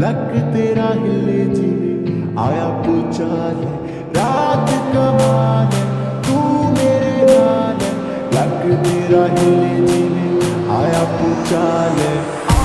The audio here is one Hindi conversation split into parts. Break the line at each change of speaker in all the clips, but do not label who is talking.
लक तेरा हिले जिवे आया भूचाल है, रात कमाल है तू मेरे नाल है। लक तेरा हिले जिवे आया भूचाल है।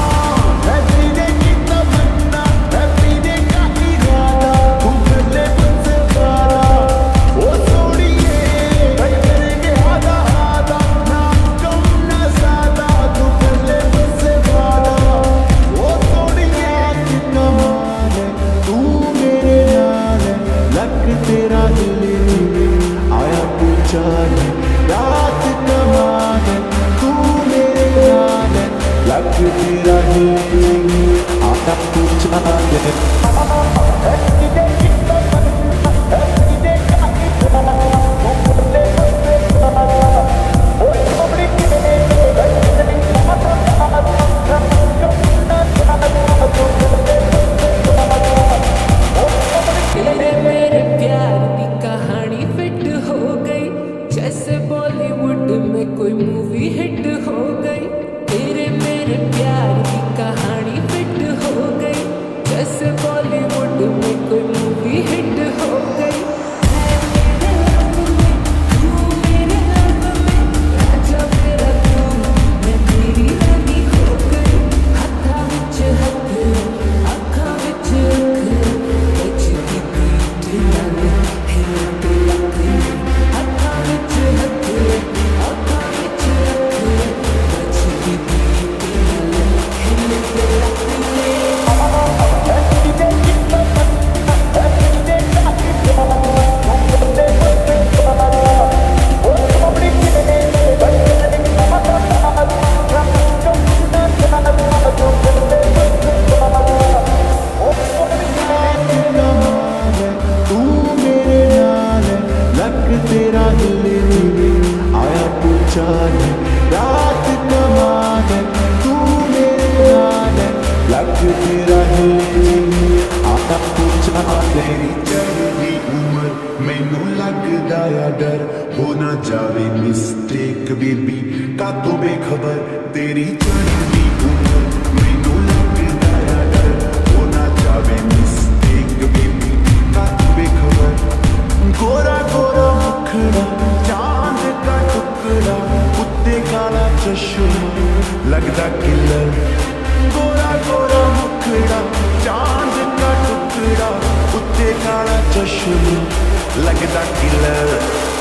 तेरा हिले जिवे आया भूचाल है, रात कमाल है तू मेरे नाल है। लक तेरा हिले जिवे आया भूचाल है।
बॉलीवुड में कोई मूवी हिट हो गई, तेरे मेरे प्यार की कहानी फिट हो गई। जैसे बॉलीवुड में कोई मूवी हिट हो गई।
तेरा हिले जिवे आया भूचाल है, रात कमाल है तू मेरे नाल है। लक तेरा हिले जिवे आया भूचाल है। तेरी चढ़दी उम्र मैनू लगदा या डर हो ना जावे मिस्टेक बेबी का तो बेखबर। तेरी चढ़दी उम्र मैनू लगदा या डर हो ना जावे मिस्टेक बेबी का तो बेखबर। गोरा गोरा मुखड़ा चांद का टुकड़ा उत्ते काला चश्मा लगदा किलर। गोरा गोरा मुखड़ा चांद का टुकड़ा उत्ते काला चश्मा लगदा किलर।